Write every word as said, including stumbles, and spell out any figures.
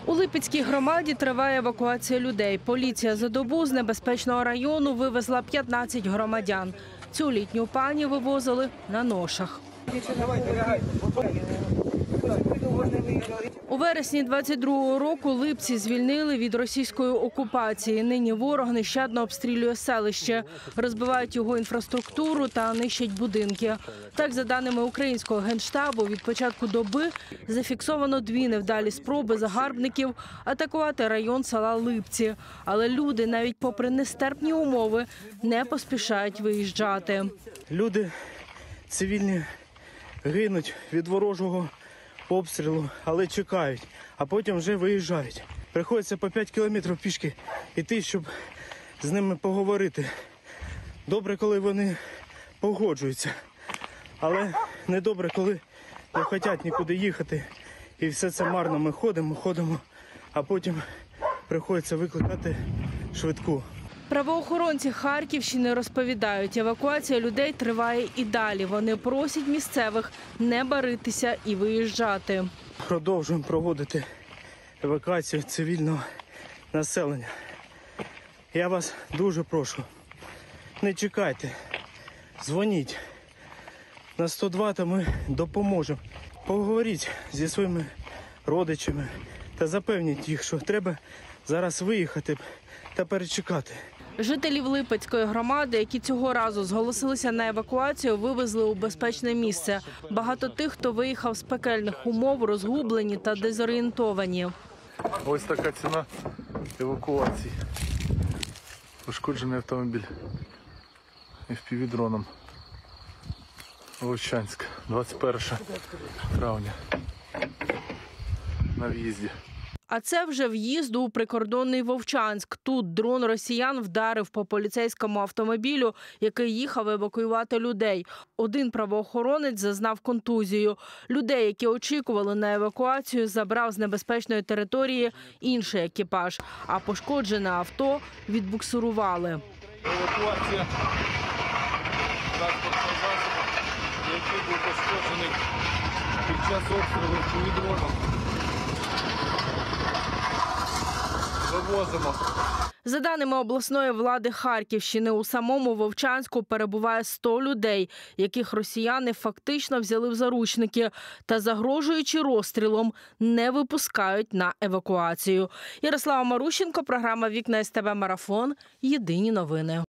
У Липецькій громаді триває евакуація людей. Поліція за добу з небезпечного району вивезла п'ятнадцять громадян. Цю літню пані вивозили на ношах. У вересні двадцять другого року Липці звільнили від російської окупації. Нині ворог нещадно обстрілює селище, розбивають його інфраструктуру та нищать будинки. Так, за даними українського генштабу, від початку доби зафіксовано дві невдалі спроби загарбників атакувати район села Липці. Але люди, навіть попри нестерпні умови, не поспішають виїжджати. Люди цивільні гинуть від ворожого обстрілу, але чекають, а потім вже виїжджають. Приходиться по п'ять кілометрів пішки йти, щоб з ними поговорити. Добре, коли вони погоджуються, але не добре, коли не хочуть нікуди їхати. І все це марно. Ми ходимо, ходимо, а потім приходиться викликати швидку. Правоохоронці Харківщини розповідають, евакуація людей триває і далі. Вони просять місцевих не баритися і виїжджати. Продовжуємо проводити евакуацію цивільного населення. Я вас дуже прошу, не чекайте, дзвоніть. На сто два та ми допоможемо. Поговоріть зі своїми родичами та запевніть їх, що треба зараз виїхати та перечекати. Жителів Липецької громади, які цього разу зголосилися на евакуацію, вивезли у безпечне місце. Багато тих, хто виїхав з пекельних умов, розгублені та дезорієнтовані. Ось така ціна евакуації. Пошкоджений автомобіль еф пі ві-дроном. Вовчанськ, двадцять перше травня. На в'їзді. А це вже в'їзд у прикордонний Вовчанськ. Тут дрон росіян вдарив по поліцейському автомобілю, який їхав евакуювати людей. Один правоохоронець зазнав контузію. Людей, які очікували на евакуацію, забрав з небезпечної території інший екіпаж. А пошкоджене авто відбуксирували. Евакуація транспортного засобу, який був пошкоджений під час обстрілу еф пі ві-дроном. Вивозимо. За даними обласної влади Харківщини, у самому Вовчанську перебуває сто людей, яких росіяни фактично взяли в заручники та, загрожуючи розстрілом, не випускають на евакуацію. Ярослава Марущенко, програма «Вікна ес те бе Марафон». Єдині новини.